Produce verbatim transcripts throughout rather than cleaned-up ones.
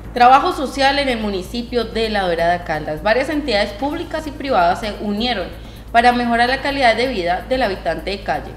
Trabajo social en el municipio de La Dorada Caldas. Varias entidades públicas y privadas se unieron para mejorar la calidad de vida del habitante de calle.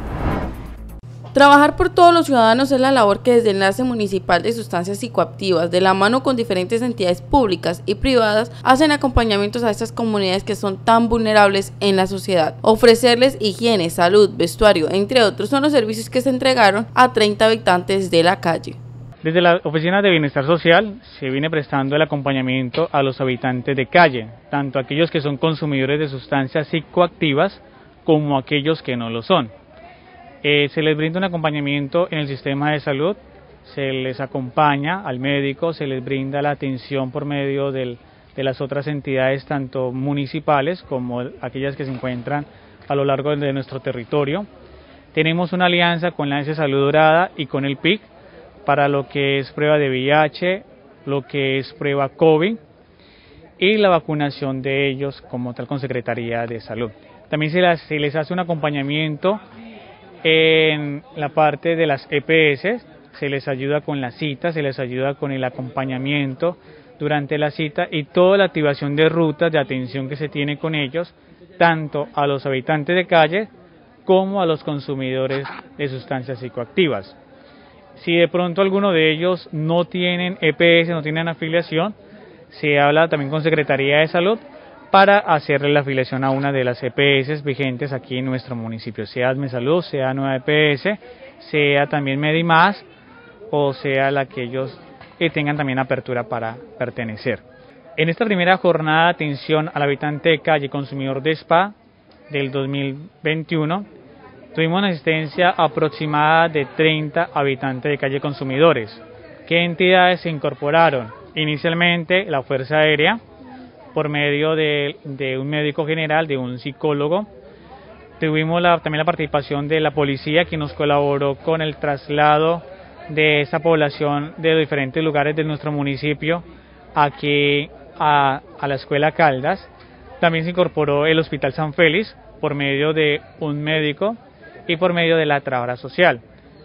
Trabajar por todos los ciudadanos es la labor que desde el Enlace Municipal de Sustancias Psicoactivas, de la mano con diferentes entidades públicas y privadas, hacen acompañamientos a estas comunidades que son tan vulnerables en la sociedad. Ofrecerles higiene, salud, vestuario, entre otros, son los servicios que se entregaron a treinta habitantes de la calle. Desde la Oficina de Bienestar Social se viene prestando el acompañamiento a los habitantes de calle, tanto aquellos que son consumidores de sustancias psicoactivas como aquellos que no lo son. Eh, se les brinda un acompañamiento en el sistema de salud, se les acompaña al médico, se les brinda la atención por medio del, de las otras entidades, tanto municipales como aquellas que se encuentran a lo largo de nuestro territorio. Tenemos una alianza con la A S Salud Dorada y con el P I C para lo que es prueba de V I H, lo que es prueba COVID y la vacunación de ellos como tal con Secretaría de Salud. También se, las, se les hace un acompañamiento en la parte de las E P S, se les ayuda con la cita, se les ayuda con el acompañamiento durante la cita y toda la activación de rutas de atención que se tiene con ellos, tanto a los habitantes de calle como a los consumidores de sustancias psicoactivas. Si de pronto alguno de ellos no tienen E P S, no tienen afiliación, se habla también con Secretaría de Salud para hacerle la afiliación a una de las E P S vigentes aquí en nuestro municipio, sea ASME Salud, sea Nueva E P S, sea también Medimás o sea la que ellos eh, tengan también apertura para pertenecer. En esta primera jornada de atención al habitante de calle consumidor de spa del dos mil veintiuno, tuvimos una asistencia aproximada de treinta habitantes de calle consumidores. ¿Qué entidades se incorporaron? Inicialmente la Fuerza Aérea, por medio de, de un médico general, de un psicólogo. Tuvimos la, también la participación de la policía, que nos colaboró con el traslado de esa población de los diferentes lugares de nuestro municipio aquí a, a la Escuela Caldas. También se incorporó el Hospital San Félix por medio de un médico y por medio de la trabajadora social.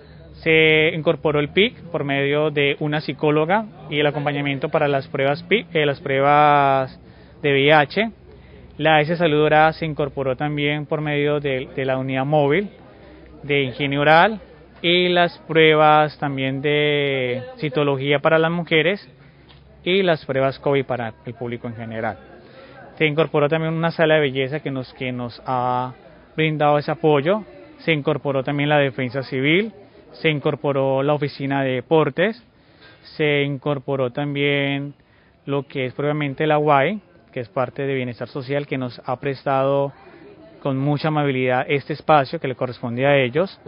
Se incorporó el P I C por medio de una psicóloga y el acompañamiento para las pruebas P I C, eh, las pruebas de V I H. La A S Salud Dorada se incorporó también por medio de, de la unidad móvil de higiene oral y las pruebas también de citología para las mujeres y las pruebas COVID para el público en general. Se incorporó también una sala de belleza que nos, que nos ha brindado ese apoyo. Se incorporó también la defensa civil, se incorporó la oficina de deportes, se incorporó también lo que es propiamente la U A E, que es parte de Bienestar Social, que nos ha prestado con mucha amabilidad este espacio que le corresponde a ellos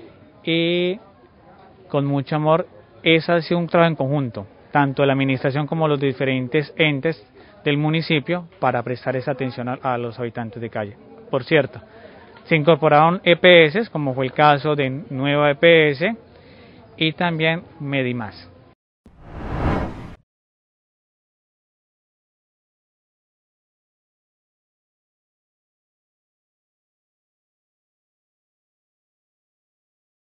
y con mucho amor. Ese ha sido un trabajo en conjunto, tanto la administración como los diferentes entes del municipio para prestar esa atención a, a los habitantes de calle. Por cierto, se incorporaron E P S, como fue el caso de Nueva E P S y también Medimás.